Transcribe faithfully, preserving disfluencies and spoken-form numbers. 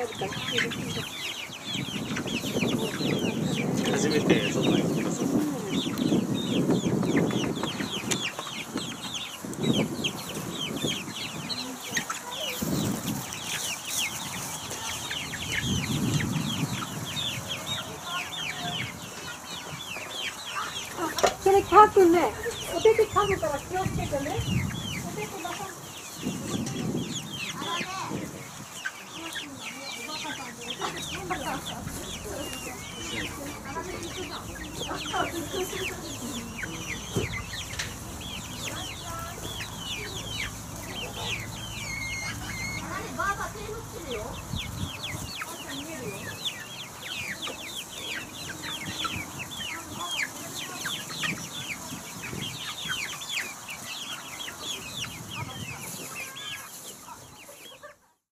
初めて外に来ます。 それかくね、お手手かくから気をつけてね。お手手出さ